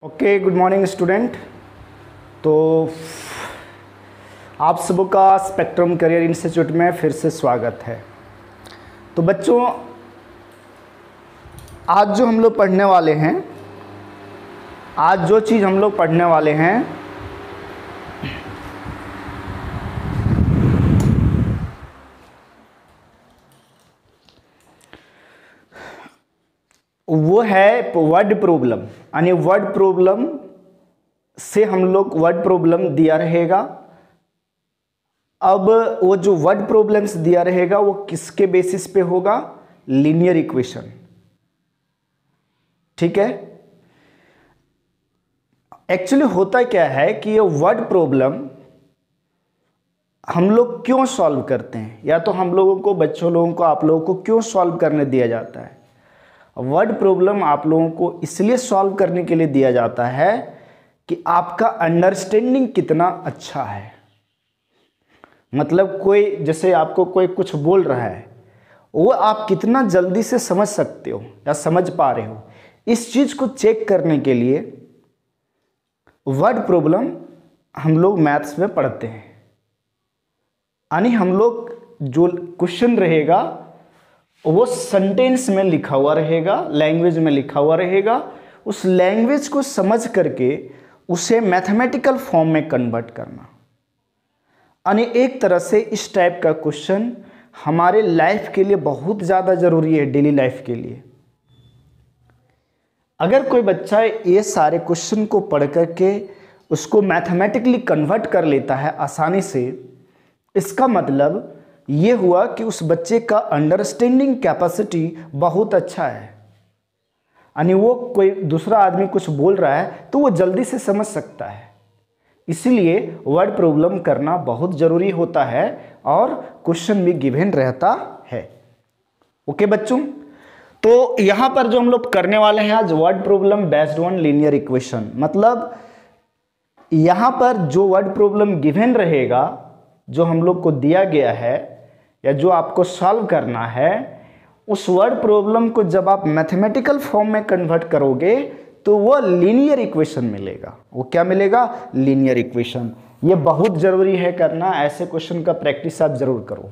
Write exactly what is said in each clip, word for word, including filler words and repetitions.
Okay, good morning student. तो आप सबका स्पेक्ट्रम करियर इंस्टीट्यूट में फिर से स्वागत है। तो बच्चों, आज जो हम लोग पढ़ने वाले हैं आज जो चीज़ हम लोग पढ़ने वाले हैं वो है वर्ड प्रॉब्लम। यानी वर्ड प्रॉब्लम से हम लोग वर्ड प्रॉब्लम दिया रहेगा। अब वो जो वर्ड प्रॉब्लम्स दिया रहेगा वो किसके बेसिस पे होगा? Linear equation. ठीक है। एक्चुअली होता क्या है कि ये वर्ड प्रॉब्लम हम लोग क्यों सॉल्व करते हैं, या तो हम लोगों को, बच्चों लोगों को, आप लोगों को क्यों सॉल्व करने दिया जाता है? वर्ड प्रॉब्लम आप लोगों को इसलिए सॉल्व करने के लिए दिया जाता है कि आपका अंडरस्टैंडिंग कितना अच्छा है। मतलब कोई, जैसे आपको कोई कुछ बोल रहा है, वो आप कितना जल्दी से समझ सकते हो या समझ पा रहे हो, इस चीज़ को चेक करने के लिए वर्ड प्रॉब्लम हम लोग मैथ्स में पढ़ते हैं। यानी हम लोग जो क्वेश्चन रहेगा वो सेंटेंस में लिखा हुआ रहेगा, लैंग्वेज में लिखा हुआ रहेगा। उस लैंग्वेज को समझ करके उसे मैथमेटिकल फॉर्म में कन्वर्ट करना। यानी एक तरह से इस टाइप का क्वेश्चन हमारे लाइफ के लिए बहुत ज़्यादा ज़रूरी है, डेली लाइफ के लिए। अगर कोई बच्चा ये सारे क्वेश्चन को पढ़ करके उसको मैथमेटिकली कन्वर्ट कर लेता है आसानी से, इसका मतलब ये हुआ कि उस बच्चे का अंडरस्टैंडिंग कैपेसिटी बहुत अच्छा है। यानी वो कोई दूसरा आदमी कुछ बोल रहा है तो वो जल्दी से समझ सकता है। इसीलिए वर्ड प्रॉब्लम करना बहुत ज़रूरी होता है और क्वेश्चन भी गिवन रहता है। ओके बच्चों, तो यहाँ पर जो हम लोग करने वाले हैं आज, word problem based on linear equation. मतलब यहाँ पर जो वर्ड प्रॉब्लम गिवन रहेगा, जो हम लोग को दिया गया है या जो आपको सॉल्व करना है, उस वर्ड प्रॉब्लम को जब आप मैथमेटिकल फॉर्म में कन्वर्ट करोगे तो वो लीनियर इक्वेशन मिलेगा। वो क्या मिलेगा? Linear equation. ये बहुत ज़रूरी है करना, ऐसे क्वेश्चन का प्रैक्टिस आप ज़रूर करो।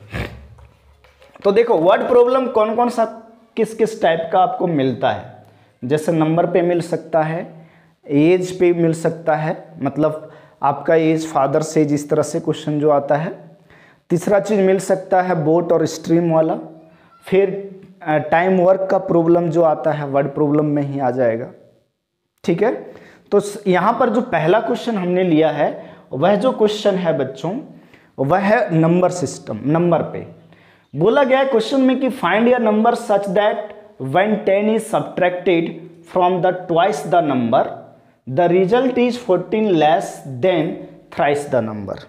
तो देखो, वर्ड प्रॉब्लम कौन कौन सा, किस किस टाइप का आपको मिलता है। जैसे नंबर पे मिल सकता है, एज पे मिल सकता है, मतलब आपका एज, फादर से, जिस तरह से क्वेश्चन जो आता है। तीसरा चीज़ मिल सकता है बोट और स्ट्रीम वाला। फिर टाइम वर्क का प्रॉब्लम जो आता है वर्ड प्रॉब्लम में ही आ जाएगा। ठीक है। तो यहाँ पर जो पहला क्वेश्चन हमने लिया है, वह जो क्वेश्चन है बच्चों, वह है नंबर सिस्टम। नंबर पे बोला गया है क्वेश्चन में कि find a number such that when ten is subtracted from the twice the number the result is fourteen less than thrice the number.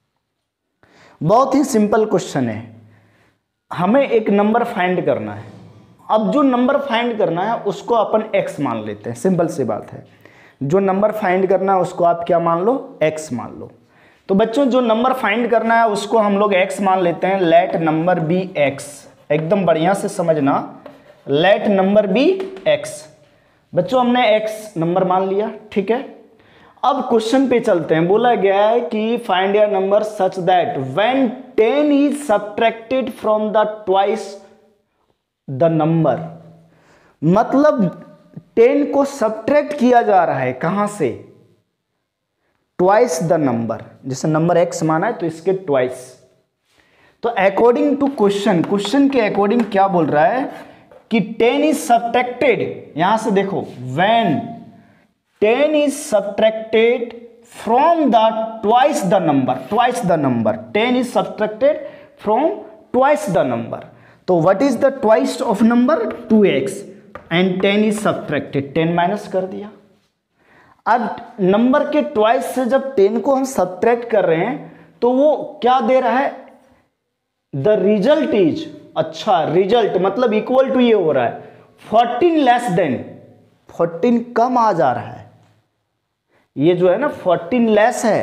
बहुत ही सिंपल क्वेश्चन है। हमें एक नंबर फाइंड करना है। अब जो नंबर फाइंड करना है उसको अपन x मान लेते हैं। सिंपल सी बात है। जो नंबर फाइंड करना है उसको आप क्या मान लो? x मान लो। तो बच्चों, जो नंबर फाइंड करना है उसको हम लोग x मान लेते हैं। Let number be x। एकदम बढ़िया से समझना, लेट नंबर बी x। बच्चों, हमने x नंबर मान लिया। ठीक है। अब क्वेश्चन पे चलते हैं। बोला गया है कि find a number such that when ten is subtracted from the twice the number. मतलब टेन को सब्ट्रैक्ट किया जा रहा है, कहां से? Twice the number. जैसे नंबर x माना है तो इसके ट्वाइस। तो अकॉर्डिंग टू क्वेश्चन, क्वेश्चन के अकॉर्डिंग क्या बोल रहा है कि टेन इज सब्ट्रैक्टेड। यहां से देखो, when ten is subtracted from the twice the number, twice the number, ten is subtracted from twice the number. तो what is the twice of number? Two x, and ten is subtracted, ten minus कर दिया। अब number के twice से जब ten को हम subtract कर रहे हैं तो वो क्या दे रहा है? द रिजल्ट इज, अच्छा रिजल्ट मतलब इक्वल टू ये हो रहा है फोर्टीन लेस देन, फोर्टीन कम आ जा रहा है। ये जो है ना फोर्टीन लेस है,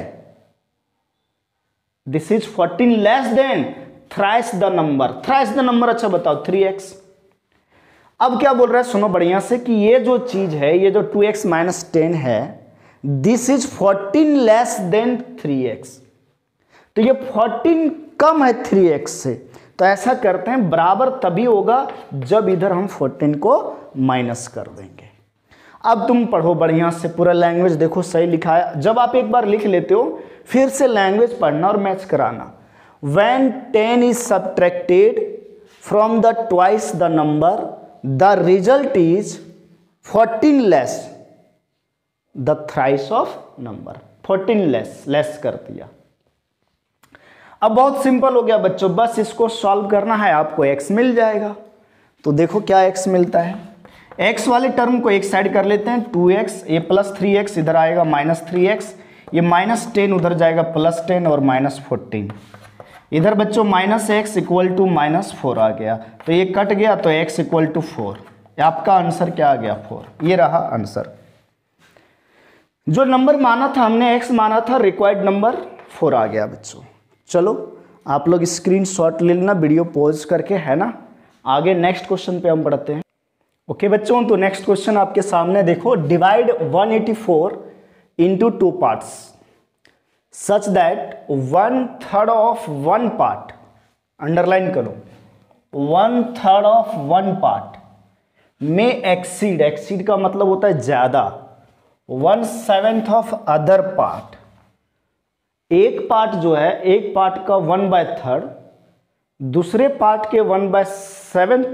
this is fourteen less than thrice the number. Thrice the number, अच्छा बताओ, थ्री एक्स। अब क्या बोल रहा है, सुनो बढ़िया से, कि ये जो चीज है, ये जो टू एक्स माइनस टेन है, this is fourteen less than three x. तो ये फोर्टीन कम है थ्री एक्स से। तो ऐसा करते हैं, बराबर तभी होगा जब इधर हम फोर्टीन को माइनस कर देंगे। अब तुम पढ़ो बढ़िया से, पूरा लैंग्वेज देखो सही लिखा है। जब आप एक बार लिख लेते हो फिर से लैंग्वेज पढ़ना और मैच कराना। When ten is subtracted from the twice the number, the result is fourteen less the thrice of number। Fourteen less less कर दिया। अब बहुत सिंपल हो गया बच्चों, बस इसको सॉल्व करना है, आपको x मिल जाएगा। तो देखो क्या x मिलता है, x वाले टर्म को एक साइड कर लेते हैं, टू एक्स, ये प्लस थ्री एक्स इधर आएगा माइनस थ्री एक्स, ये माइनस टेन उधर जाएगा प्लस टेन और माइनस फोर्टीन। इधर बच्चों minus x equal to minus four आ गया, तो ये कट गया तो x इक्वल टू फोर। आपका आंसर क्या आ गया, फोर। ये रहा आंसर। जो नंबर माना था हमने, x माना था, रिक्वायर्ड नंबर फोर आ गया बच्चों। चलो आप लोग स्क्रीनशॉट ले लेना वीडियो पॉज करके, है ना। आगे नेक्स्ट क्वेश्चन पे हम पढ़ते हैं। ओके बच्चों, तो नेक्स्ट क्वेश्चन आपके सामने देखो, divide one eighty four into two parts such that one third of one part, underline करो, one third of one part में एक्सीड, एक्सीड का मतलब होता है ज्यादा, one seventh of other part. एक पार्ट जो है, एक पार्ट का वन बाय थर्ड दूसरे पार्ट के वन बाय सेवेंथ,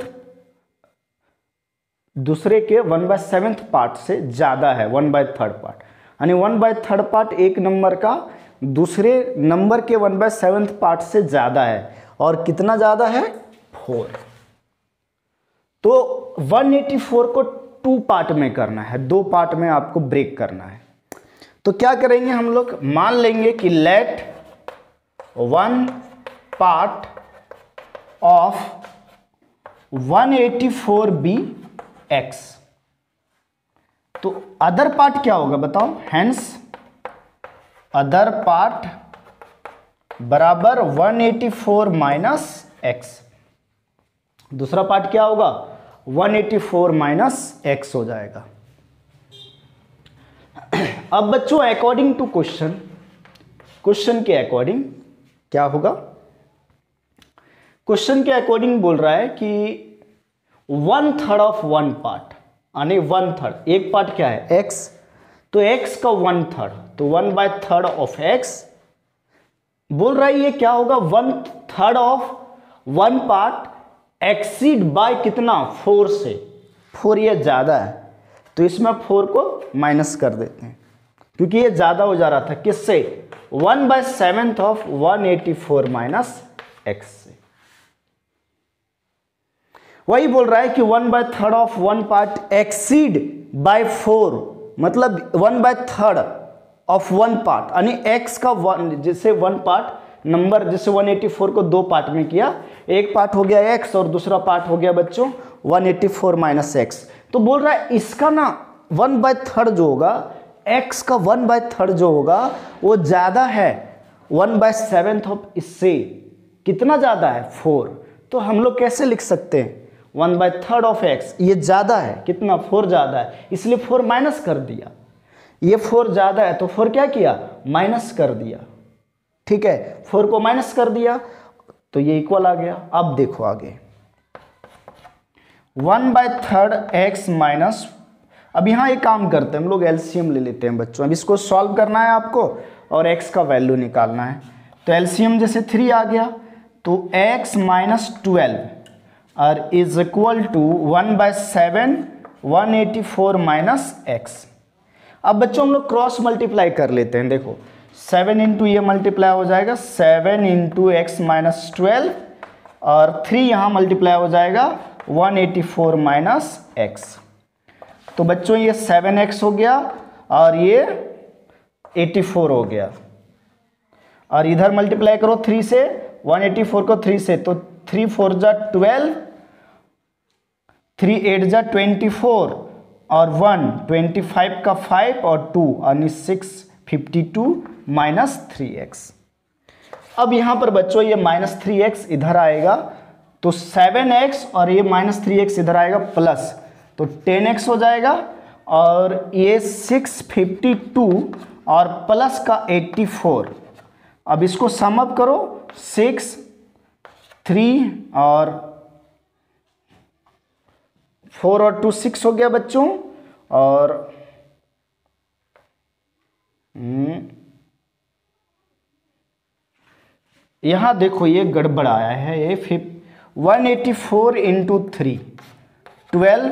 दूसरे के वन बाय सेवेंथ पार्ट से ज्यादा है, वन बाय थर्ड पार्ट। यानी वन बाय थर्ड पार्ट एक नंबर का दूसरे नंबर के वन बाय सेवेंथ पार्ट से ज्यादा है, और कितना ज्यादा है, फोर। तो वन एटी फोर को टू पार्ट में करना है, दो पार्ट में आपको ब्रेक करना है। तो क्या करेंगे हम लोग, मान लेंगे कि let one part of one eighty four be x. तो अदर पार्ट क्या होगा बताओ, हेंस अदर पार्ट बराबर one eighty four minus x. दूसरा पार्ट क्या होगा, one eighty four minus x हो जाएगा। अब बच्चों अकॉर्डिंग टू क्वेश्चन, क्वेश्चन के अकॉर्डिंग क्या होगा, क्वेश्चन के अकॉर्डिंग बोल रहा है कि one third of one part, यानी वन थर्ड, एक पार्ट क्या है x, तो x का वन थर्ड, तो one by third of x बोल रहा है। ये क्या होगा, one third of one part exceed by कितना, फोर से। फोर ये ज्यादा है, तो इसमें फोर को माइनस कर देते हैं, क्योंकि ये ज्यादा हो जा रहा था किससे, one by seventh of one eighty four minus x से। वही बोल रहा है कि one by third of one part exceed by four, मतलब one by third of one part, यानी एक्स का वन, जैसे वन पार्ट नंबर, जैसे वन एटी फोर को दो पार्ट में किया, एक पार्ट हो गया एक्स और दूसरा पार्ट हो गया बच्चों one eighty four minus x. तो बोल रहा है इसका ना वन बाय थर्ड जो होगा, एक्स का वन बाय थर्ड जो होगा वो ज्यादा है वन बाय सेवेंथ ऑफ इससे। कितना ज्यादा है, फोर। तो हम लोग कैसे लिख सकते हैं, one by third of x, ये ज्यादा है, कितना, फोर ज्यादा है, इसलिए फोर माइनस कर दिया। ये फोर ज्यादा है तो फोर क्या किया, माइनस कर दिया। ठीक है, फोर को माइनस कर दिया तो ये इक्वल आ गया। अब देखो आगे, one by third x minus, अब यहाँ एक काम करते हैं हम लोग, एलसीएम ले लेते हैं बच्चों। अब इसको सॉल्व करना है आपको और x का वैल्यू निकालना है। तो एलसीएम जैसे थ्री आ गया, तो x माइनस ट्वेल्व और is equal to one by seven one eighty four minus x. अब बच्चों हम लोग क्रॉस मल्टीप्लाई कर लेते हैं। देखो सेवन इंटू ये मल्टीप्लाई हो जाएगा, seven into x minus twelve, और थ्री यहाँ मल्टीप्लाई हो जाएगा one eighty four minus x. तो बच्चों ये सेवन एक्स हो गया और ये एटी फोर हो गया, और इधर मल्टीप्लाई करो थ्री से, वन एटी फोर को थ्री से, तो थ्री फोर जा ट्वेल्व, थ्री एट जा ट्वेंटी फोर, और वन ट्वेंटी फाइव का फाइव और टू यानी six fifty two minus three x. अब यहाँ पर बच्चों ये माइनस थ्री एक्स इधर आएगा, तो सेवन एक्स और ये माइनस थ्री एक्स इधर आएगा प्लस, तो टेन एक्स हो जाएगा, और ये सिक्स फिफ्टी टू और प्लस का एट्टी फोर। अब इसको सम अप करो, सिक्स थ्री और फोर और टू सिक्स हो गया बच्चों, और यहां देखो ये गड़बड़ आया है, ये फिर one eighty four into three, twelve,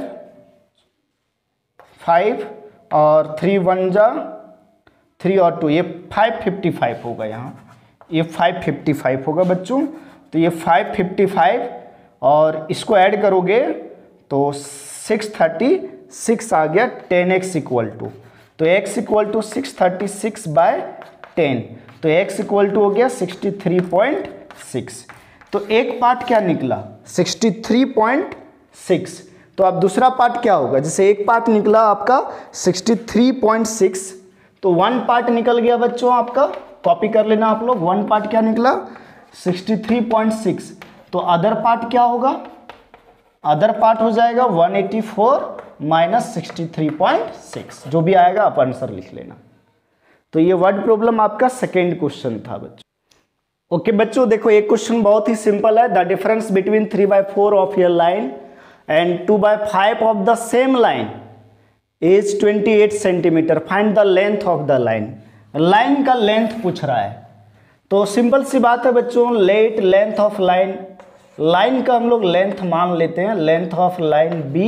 five और थ्री वन जा थ्री और टू, ये फाइव फिफ्टी फाइव होगा, यहाँ ये फाइव फिफ्टी फाइव होगा बच्चों। तो ये फाइव फिफ्टी फाइव और इसको ऐड करोगे तो सिक्स थर्टी सिक्स आ गया, टेन एक्स इक्वल टू, तो x equal to six thirty six by ten, तो x इक्वल टू हो गया सिक्सटी थ्री पॉइंट सिक्स। तो एक पार्ट क्या निकला सिक्सटी थ्री पॉइंट सिक्स। तो अब दूसरा पार्ट क्या होगा, जैसे एक पार्ट निकला आपका सिक्सटी थ्री पॉइंट सिक्स, तो वन पार्ट निकल गया बच्चों आपका, कॉपी कर लेना आप लोग, वन पार्ट क्या निकला सिक्सटी थ्री पॉइंट सिक्स। तो अदर पार्ट क्या होगा, अदर पार्ट हो जाएगा one eighty four minus sixty three point six, जो भी आएगा आप आंसर लिख लेना। तो ये वर्ड प्रॉब्लम आपका सेकेंड क्वेश्चन था बच्चों। ओके बच्चों, देखो एक क्वेश्चन बहुत ही सिंपल है, the difference between three by four of your line and two by five of the same line is twenty eight centimetre, find the length of the line. Line का length पूछ रहा है, तो simple सी बात है बच्चों, let length of line, line का हम लोग लेंथ मान लेते हैं, length of line be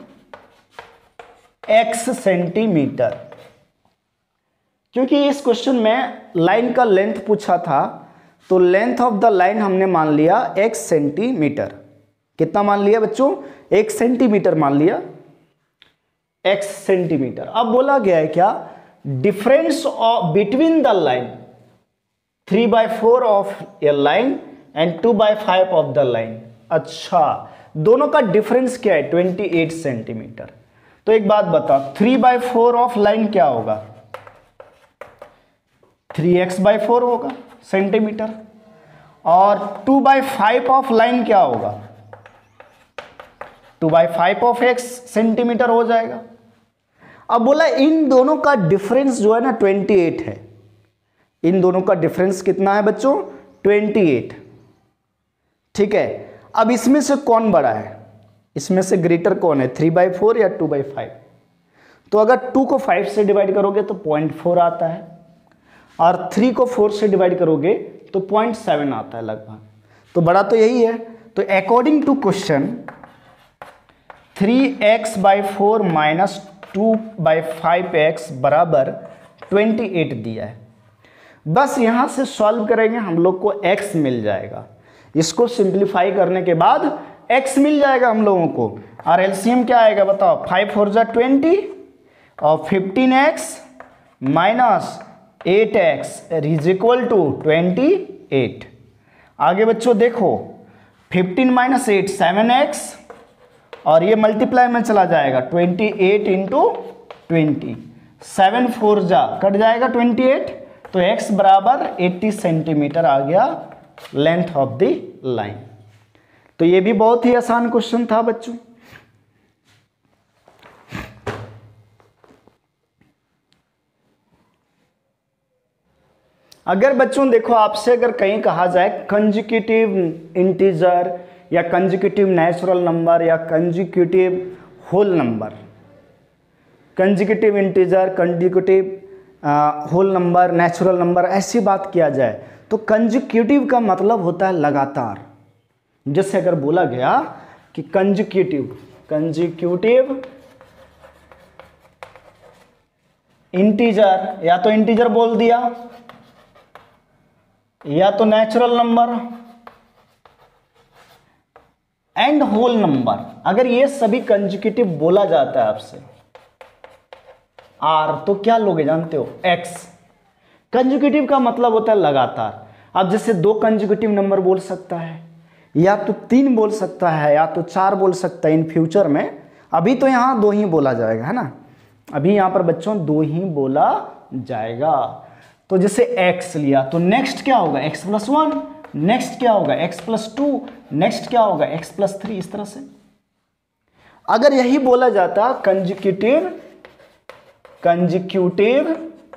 x centimetre, क्योंकि इस क्वेश्चन में लाइन का लेंथ पूछा था, तो लेंथ ऑफ द लाइन हमने मान लिया x सेंटीमीटर। कितना मान लिया बच्चों, एक सेंटीमीटर मान लिया, x सेंटीमीटर। अब बोला गया है क्या, difference of between the line three by four of a line and two by five of the line. अच्छा, दोनों का डिफरेंस क्या है, ट्वेंटी एट सेंटीमीटर। तो एक बात बताओ, three by four of line क्या होगा, थ्री एक्स बाई फोर होगा सेंटीमीटर, और two by five of line क्या होगा, two by five of x centimetre हो जाएगा। अब बोला इन दोनों का डिफरेंस जो है ना ट्वेंटी एट है, इन दोनों का डिफरेंस कितना है बच्चों, ट्वेंटी एट। ठीक है, अब इसमें से कौन बड़ा है, इसमें से ग्रेटर कौन है, थ्री बाई फोर या टू बाई फाइव। तो अगर टू को फाइव से डिवाइड करोगे तो पॉइंट फोर आता है, और थ्री को फोर से डिवाइड करोगे तो पॉइंट सेवन आता है लगभग, तो बड़ा तो यही है। तो according to question three x by four minus two by five x बराबर ट्वेंटी एट दिया है। बस यहाँ से सॉल्व करेंगे, हम लोग को x मिल जाएगा, इसको सिंप्लीफाई करने के बाद x मिल जाएगा हम लोगों को। और एलसीएम क्या आएगा बताओ, फाइव फोर जा ट्वेंटी और fifteen x minus eight x is equal to twenty eight. आगे बच्चों देखो, fifteen minus eight seven x, और ये मल्टीप्लाई में चला जाएगा, twenty eight into twenty, seven four जा कट जाएगा ट्वेंटी एट, तो x बराबर एट्टी सेंटीमीटर आ गया लेंथ ऑफ द लाइन। तो ये भी बहुत ही आसान क्वेश्चन था बच्चों। अगर बच्चों देखो आपसे अगर कहीं कहा जाए कंजिक्यूटिव इंटीजर या कंजिक्यूटिव नेचुरल नंबर या consecutive whole number, consecutive integer, consecutive whole number, natural number, ऐसी बात किया जाए तो कंजिक्यूटिव का मतलब होता है लगातार। जैसे अगर बोला गया कि कंजिक्यूटिव कंजिक्यूटिव इंटीजर, या तो इंटीजर बोल दिया या तो natural number and whole number, अगर ये सभी कंजिक्यूटिव बोला जाता है आपसे आर, तो क्या लोगे जानते हो, एक्स। कंजिक्यूटिव का मतलब होता है लगातार। अब जैसे दो कंजिक्यूटिव नंबर बोल सकता है, या तो तीन बोल सकता है, या तो चार बोल सकता है इन फ्यूचर में। अभी तो यहाँ दो ही बोला जाएगा, है ना, अभी यहाँ पर बच्चों दो ही बोला जाएगा। तो जैसे x लिया तो नेक्स्ट क्या होगा, x प्लस वन, नेक्स्ट क्या होगा x प्लस टू, नेक्स्ट क्या होगा x प्लस थ्री, इस तरह से। अगर यही बोला जाता कंजिक्यूटिव कंजिक्यूटिव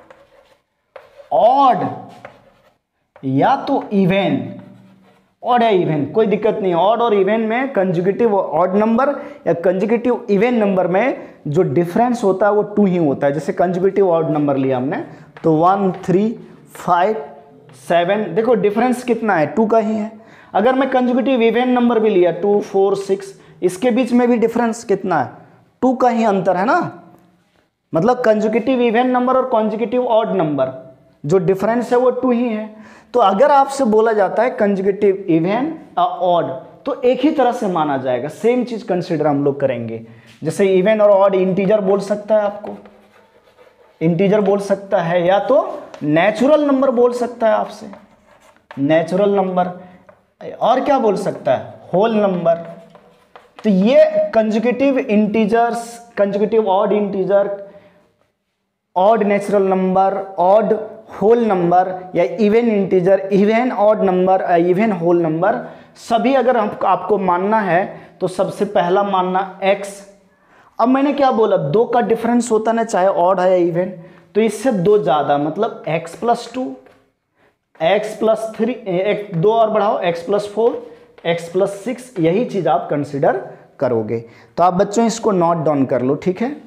ऑड या तो इवन, ऑड या इवन कोई दिक्कत नहीं, ऑड और इवन में कंजुगेटिव ऑड नंबर या कंजुगेटिव इवन नंबर में जो डिफरेंस होता है वो टू ही होता है। जैसे कंजुगेटिव ऑड नंबर लिया हमने तो वन थ्री फाइव सेवन, देखो डिफरेंस कितना है, टू का ही है। अगर मैं कंजुगेटिव इवन नंबर भी लिया टू फोर सिक्स, इसके बीच में भी डिफरेंस कितना है, टू का ही अंतर है ना। मतलब कंजुगेटिव इवन नंबर और कंजुगेटिव ऑड नंबर जो डिफरेंस है वो टू ही है। तो अगर आपसे बोला जाता है कंजुगेटिव इवन ऑड तो एक ही तरह से माना जाएगा, सेम चीज कंसीडर हम लोग करेंगे। जैसे इवन और ऑड इंटीजर बोल सकता है, आपको इंटीजर बोल सकता है, या तो नेचुरल नंबर बोल सकता है आपसे, नेचुरल नंबर, और क्या बोल सकता है, होल नंबर। तो ये conjugative integers, conjugative odd integer, odd natural number, odd whole number या even integer, even odd number, even whole number, सभी अगर हम आपको मानना है तो सबसे पहला मानना x। अब मैंने क्या बोला, दो का डिफरेंस होता ना, चाहे ऑड है या इवन, तो इससे दो ज्यादा मतलब x plus two, x plus three, एक दो और बढ़ाओ x plus four, x plus six, यही चीज आप कंसिडर करोगे। तो आप बच्चों इसको नोट डाउन कर लो, ठीक है।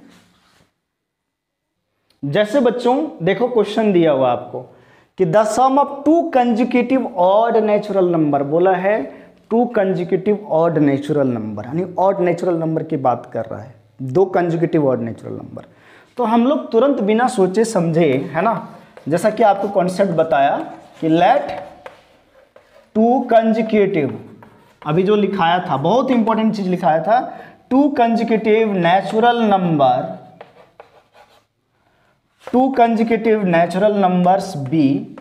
जैसे बच्चों देखो क्वेश्चन दिया हुआ आपको कि the sum of two consecutive odd natural number, बोला है two consecutive odd natural number, यानी ऑड नेचुरल नंबर की बात कर रहा है, दो कंजिक्यूटिव ऑड नेचुरल नंबर। तो हम लोग तुरंत बिना सोचे समझे, है ना, जैसा कि आपको कॉन्सेप्ट बताया कि लेट टू कंजिक्यूटिव, अभी जो लिखाया था बहुत इंपॉर्टेंट चीज लिखाया था, two consecutive natural number, two consecutive natural numbers be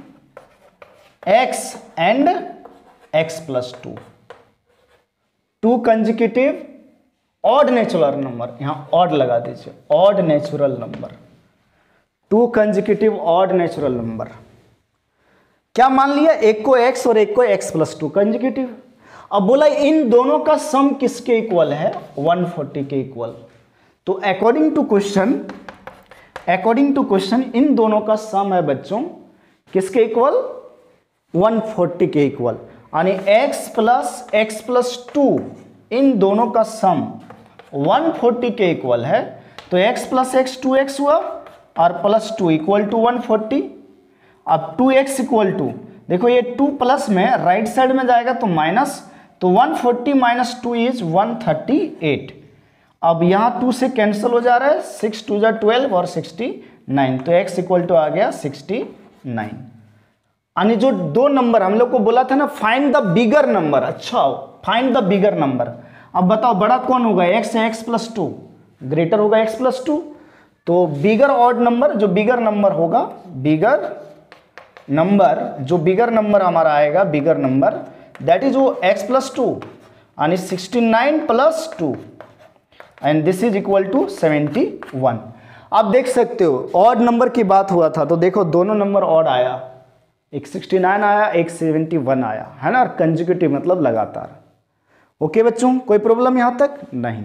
x and x plus two, two consecutive odd natural number, यहां odd लगा दीजिए, odd natural number, two consecutive odd natural number। क्या मान लिया, एक को x और एक को x plus टू कंजिक्यूटिव। अब बोला इन दोनों का सम किसके इक्वल है, वन फोर्टी के इक्वल। तो according to question, according to question इन दोनों का सम है बच्चों किसके इक्वल, वन फोर्टी के इक्वल, यानी x plus x plus two, इन दोनों का सम वन फोर्टी के इक्वल है। तो x plus x two x हुआ और plus two equal to one forty. अब टू एक्स इक्वल टू, देखो ये टू प्लस में राइट साइड में जाएगा तो माइनस, तो one forty minus two is one thirty eight. अब यहाँ टू से कैंसिल हो जा रहा है, सिक्स टू जा ट्वेल्व और सिक्सटी नाइन, तो x इक्वल टू आ गया सिक्सटी नाइन। यानी जो दो नंबर हम लोग को बोला था ना फाइंड द बिगर नंबर, अच्छा फाइंड द बिगर नंबर। अब बताओ बड़ा कौन होगा, x है x प्लस टू, ग्रेटर होगा x प्लस टू। तो बिगर ऑड नंबर, जो बिगर नंबर होगा, बिगर नंबर, जो बिगर नंबर हमारा आएगा, बिगर नंबर दैट इज वो x प्लस टू, यानी sixty nine plus two, and this is equal to seventy one. आप देख सकते हो ऑड नंबर की बात हुआ था तो देखो दोनों नंबर ऑड आया, एक सिक्सटी नाइन आया, एक सेवेंटी वन आया, है ना, कंजिक्यूटिव मतलब लगातार। ओके बच्चों, कोई प्रॉब्लम यहां तक नहीं।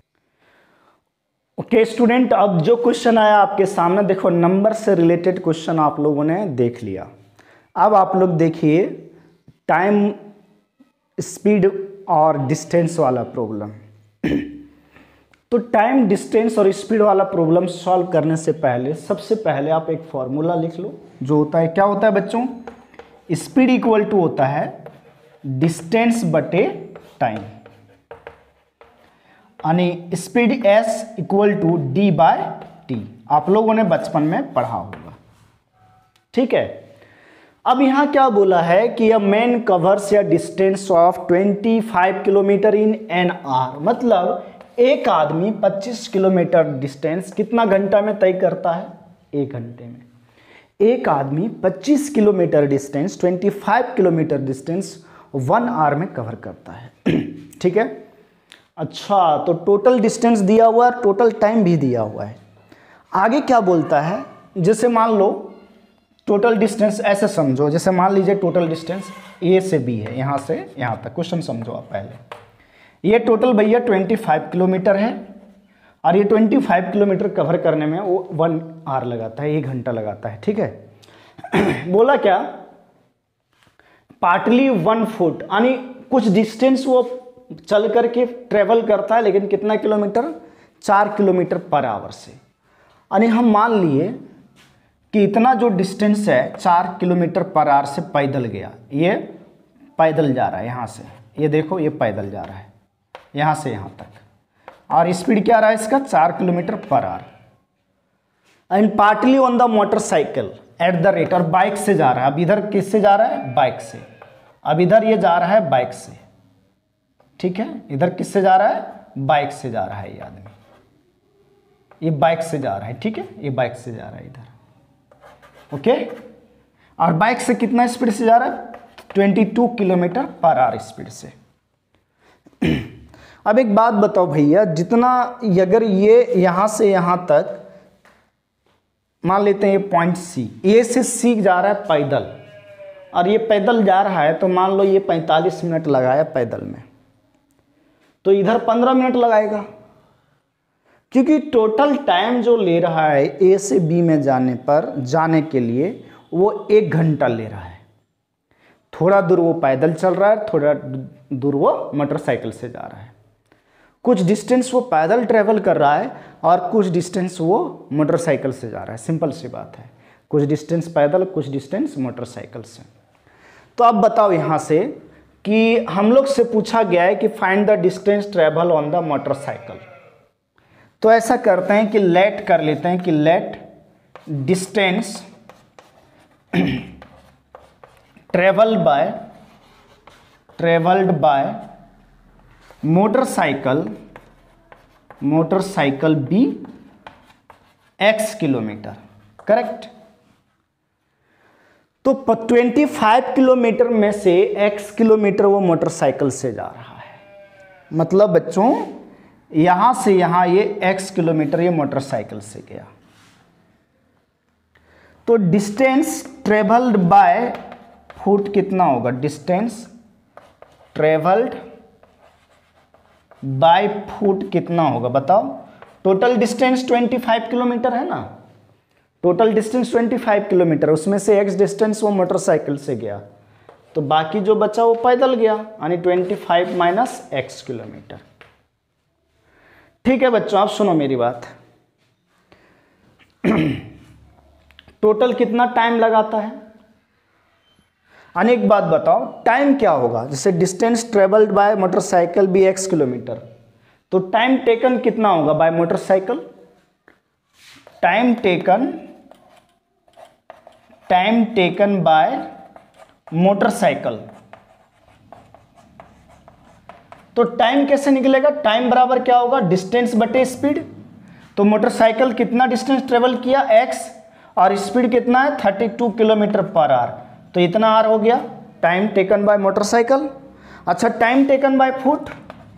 ओके स्टूडेंट, अब जो क्वेश्चन आया आपके सामने, देखो नंबर से रिलेटेड क्वेश्चन आप लोगों ने देख लिया। अब आप लोग देखिए टाइम, स्पीड और डिस्टेंस वाला प्रॉब्लम। तो टाइम, डिस्टेंस और स्पीड वाला प्रॉब्लम सॉल्व करने से पहले सबसे पहले आप एक फॉर्मूला लिख लो, जो होता है, क्या होता है बच्चों, स्पीड इक्वल टू होता है डिस्टेंस बटे टाइम, यानी speed S equal to D by T. आप लोगों ने बचपन में पढ़ा होगा, ठीक है। अब यहां क्या बोला है कि a man covers a distance of twenty five kilometre in an hour, मतलब एक आदमी पच्चीस किलोमीटर डिस्टेंस कितना घंटा में तय करता है, एक घंटे में। एक आदमी पच्चीस किलोमीटर डिस्टेंस, पच्चीस किलोमीटर डिस्टेंस वन आवर में कवर करता है, ठीक है। अच्छा, तो टोटल डिस्टेंस दिया हुआ है, टोटल टाइम भी दिया हुआ है। आगे क्या बोलता है, जैसे मान लो टोटल डिस्टेंस ऐसे समझो, जैसे मान लीजिए टोटल डिस्टेंस ए से बी है, यहाँ से यहाँ तक। क्वेश्चन समझो आप पहले। ये टोटल भैया पच्चीस किलोमीटर है और ये पच्चीस किलोमीटर कवर करने में वो वन आवर लगाता है, एक घंटा लगाता है, ठीक है। बोला क्या, पार्टली वन फुट, यानी कुछ डिस्टेंस वो चल करके ट्रेवल करता है, लेकिन कितना किलोमीटर, चार किलोमीटर पर आवर से। यानी हम मान लिए कि इतना जो डिस्टेंस है चार किलोमीटर पर आवर से पैदल गया, ये पैदल जा रहा है यहाँ से, ये देखो ये पैदल जा रहा है यहाँ से यहाँ तक, और स्पीड क्या रहा है इसका, चार kilometre per hour. And partly on the motorcycle at the rate, और बाइक से जा रहा है। अब इधर किससे जा रहा है, बाइक से। अब इधर ये जा रहा है बाइक से, ठीक है। इधर किससे जा रहा है, बाइक से जा रहा है ये आदमी, ये बाइक से जा रहा है, ठीक है। ये बाइक से जा रहा है इधर, ओके। और बाइक से कितना स्पीड से जा रहा है, बाईस किलोमीटर पर आवर स्पीड से। अब एक बात बताओ भैया, जितना अगर ये यहां से यहां तक मान लेते हैं, ये पॉइंट सी, ए से सी जा रहा है पैदल, और ये पैदल जा रहा है, तो मान लो ये पैंतालीस मिनट लगाया पैदल में, तो इधर पंद्रह मिनट लगाएगा, क्योंकि टोटल टाइम जो ले रहा है ए से बी में जाने पर, जाने के लिए वो एक घंटा ले रहा है। थोड़ा दूर वो पैदल चल रहा है, थोड़ा दूर वो मोटरसाइकिल से जा रहा है। कुछ डिस्टेंस वो पैदल ट्रेवल कर रहा है और कुछ डिस्टेंस वो मोटरसाइकिल से जा रहा है। सिंपल सी बात है, कुछ डिस्टेंस पैदल, कुछ डिस्टेंस मोटरसाइकिल से। तो अब बताओ यहाँ से कि हम लोग से पूछा गया है कि find the distance travel on the motorcycle. तो ऐसा करते हैं कि लेट कर लेते हैं कि let distance travel by travelled by motorcycle motorcycle be x kilometre, correct. तो पच्चीस किलोमीटर में से एक्स किलोमीटर वो मोटरसाइकिल से जा रहा है। मतलब बच्चों यहां से यहां ये एक्स किलोमीटर ये मोटरसाइकिल से गया। तो डिस्टेंस ट्रेवल्ड बाय फुट कितना होगा, डिस्टेंस ट्रेवल्ड बाय फुट कितना होगा बताओ। टोटल डिस्टेंस पच्चीस किलोमीटर है ना, टोटल डिस्टेंस पच्चीस किलोमीटर, उसमें से एक्स डिस्टेंस वो मोटरसाइकिल से गया, तो बाकी जो बचा वो पैदल गया, यानी पच्चीस माइनस एक्स किलोमीटर। ठीक है बच्चों, आप सुनो मेरी बात। टोटल कितना टाइम लगाता है, अनेक बात बताओ, टाइम क्या होगा। जैसे distance travelled by motorcycle be x kilometre, तो टाइम टेकन कितना होगा by motorcycle, time taken time taken by motorcycle. तो टाइम कैसे निकलेगा, टाइम बराबर क्या होगा, डिस्टेंस बटे स्पीड। तो मोटरसाइकिल कितना डिस्टेंस ट्रेवल किया एक्स, और स्पीड कितना है बत्तीस किलोमीटर पर आवर, तो इतना आर हो गया टाइम टेकन बाय मोटरसाइकिल। अच्छा time taken by foot,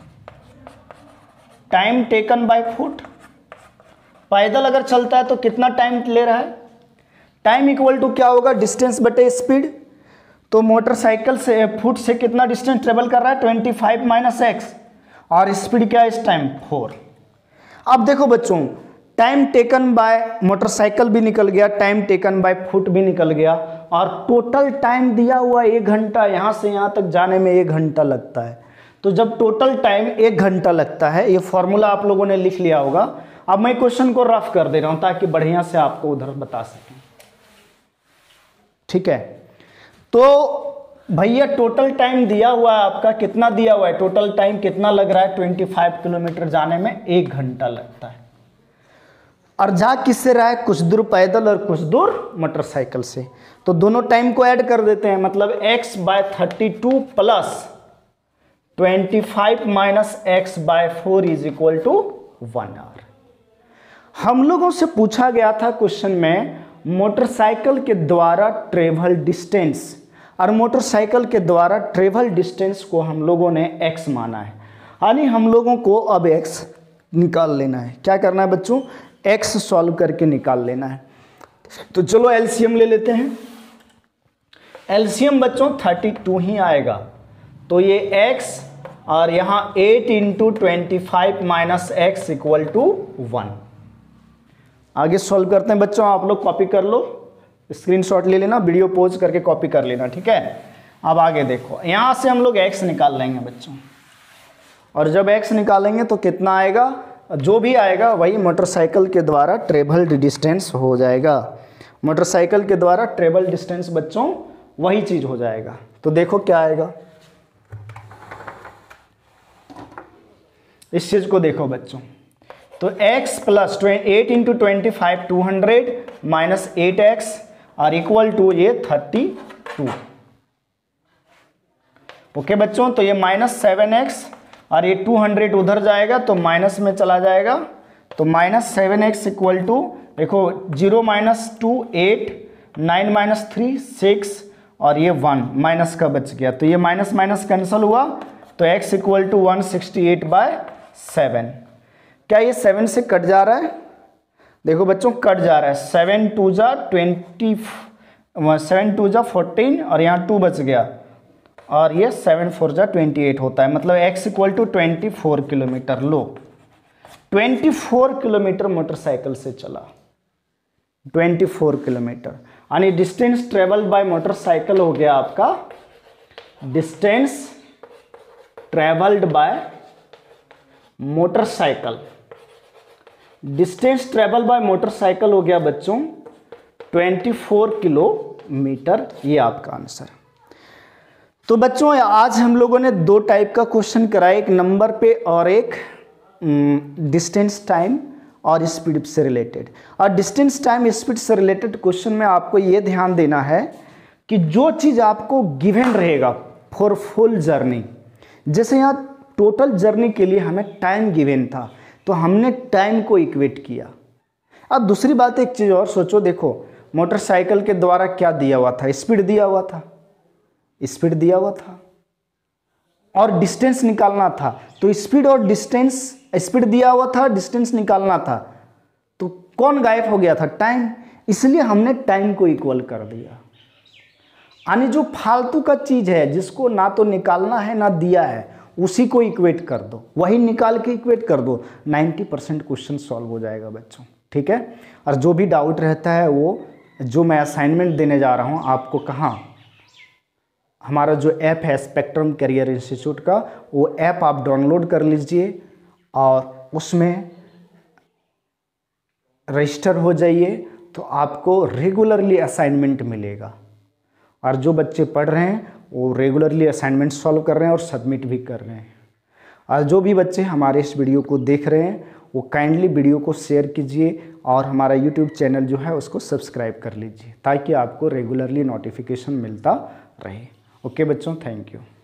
time taken by foot, पैदल अगर चलता है तो कितना टाइम ले रहा है, टाइम इक्वल टू क्या होगा, डिस्टेंस बटे स्पीड। तो मोटरसाइकिल से फुट से कितना डिस्टेंस ट्रेवल कर रहा है, पच्चीस माइनस एक्स, और स्पीड क्या है इस टाइम फोर। अब देखो बच्चों, टाइम टेकन बाय मोटरसाइकिल भी निकल गया, टाइम टेकन बाय फुट भी निकल गया, और टोटल टाइम दिया हुआ एक घंटा, यहाँ से यहाँ तक जाने में एक घंटा लगता है। तो जब टोटल टाइम एक घंटा लगता है, ये फॉर्मूला आप लोगों ने लिख लिया होगा। अब मैं क्वेश्चन को रफ कर दे रहा हूँ ताकि बढ़िया से आपको उधर बता सकें, ठीक है। तो भैया टोटल टाइम दिया हुआ है आपका, कितना दिया हुआ है, टोटल टाइम कितना लग रहा है, पच्चीस किलोमीटर जाने में एक घंटा लगता है, और जा किससे रहा है, कुछ दूर पैदल और कुछ दूर मोटरसाइकिल से। तो दोनों टाइम को ऐड कर देते हैं, मतलब x by thirty two plus twenty five minus x by four is equal to one hour. हम लोगों से पूछा गया था क्वेश्चन में मोटरसाइकिल के द्वारा ट्रेवल डिस्टेंस, और मोटरसाइकिल के द्वारा ट्रेवल डिस्टेंस को हम लोगों ने x माना है, यानी हम लोगों को अब x निकाल लेना है। क्या करना है बच्चों, x सॉल्व करके निकाल लेना है। तो चलो एलसीएम ले लेते हैं। एलसीएम बच्चों थर्टी टू ही आएगा, तो ये x और यहाँ eight into twenty five minus x equal to one. आगे सॉल्व करते हैं बच्चों, आप लोग कॉपी कर लो, स्क्रीनशॉट ले लेना, वीडियो पॉज करके कॉपी कर लेना, ठीक है। अब आगे देखो, यहाँ से हम लोग x निकाल लेंगे बच्चों, और जब x निकालेंगे तो कितना आएगा, जो भी आएगा वही मोटरसाइकिल के द्वारा ट्रेवल्ड डिस्टेंस हो जाएगा। मोटरसाइकिल के द्वारा ट्रेवल डिस्टेंस बच्चों वही चीज हो जाएगा। तो देखो क्या आएगा, इस चीज को देखो बच्चों, तो x plus eight into twenty five two hundred minus eight x और इक्वल टू ये थर्टी टू। ओके बच्चों, तो ये माइनस सेवन एक्स और ये टू हंड्रेड उधर जाएगा तो माइनस में चला जाएगा, तो minus seven x equal to, देखो zero minus two eight, nine minus three six और ये वन माइनस का बच गया, तो ये माइनस माइनस कैंसिल हुआ, तो x equal to one sixty eight by seven. क्या ये सेवन से कट जा रहा है, देखो बच्चों कट जा रहा है, सेवन टू जा ट्वेंटी, सेवन टू जा फोर्टीन और यहाँ टू बच गया, और ये सेवन फोर जा ट्वेंटी एट होता है, मतलब x equal to twenty four kilometre. लो ट्वेंटी फोर किलोमीटर मोटरसाइकिल से चला, ट्वेंटी फोर किलोमीटर, यानी डिस्टेंस ट्रेवल्ड बाय मोटरसाइकिल हो गया आपका, distance travelled by motorcycle, distance travel by motorcycle हो गया बच्चों ट्वेंटी फोर किलोमीटर, ये आपका आंसर। तो बच्चों आज हम लोगों ने दो टाइप का क्वेश्चन कराया, एक नंबर पे और एक डिस्टेंस टाइम और स्पीड से रिलेटेड। और डिस्टेंस टाइम स्पीड से रिलेटेड क्वेश्चन में आपको ये ध्यान देना है कि जो चीज़ आपको गिवन रहेगा फॉर फुल जर्नी, जैसे यहाँ टोटल जर्नी के लिए हमें टाइम गिवन था तो हमने टाइम को इक्वेट किया। अब दूसरी बात एक चीज़ और सोचो, देखो मोटरसाइकिल के द्वारा क्या दिया हुआ था, स्पीड दिया हुआ था, स्पीड दिया हुआ था और डिस्टेंस निकालना था, तो स्पीड और डिस्टेंस, स्पीड दिया हुआ था, डिस्टेंस निकालना था, तो कौन गायब हो गया था, टाइम, इसलिए हमने टाइम को इक्वल कर दिया। यानी जो फालतू का चीज है जिसको ना तो निकालना है ना दिया है, उसी को इक्वेट कर दो, वही निकाल के इक्वेट कर दो, नाइन्टी परसेंट क्वेश्चन सॉल्व हो जाएगा बच्चों, ठीक है। और जो भी डाउट रहता है वो जो मैं असाइनमेंट देने जा रहा हूँ आपको, कहाँ, हमारा जो ऐप है स्पेक्ट्रम करियर इंस्टीट्यूट का, वो ऐप आप डाउनलोड कर लीजिए और उसमें रजिस्टर हो जाइए, तो आपको रेगुलरली असाइनमेंट मिलेगा। और जो बच्चे पढ़ रहे हैं वो रेगुलरली असाइनमेंट सॉल्व कर रहे हैं और सबमिट भी कर रहे हैं। और जो भी बच्चे हमारे इस वीडियो को देख रहे हैं वो काइंडली वीडियो को शेयर कीजिए और हमारा यूट्यूब चैनल जो है उसको सब्सक्राइब कर लीजिए, ताकि आपको रेगुलरली नोटिफिकेशन मिलता रहे। ओके बच्चों, थैंक यू।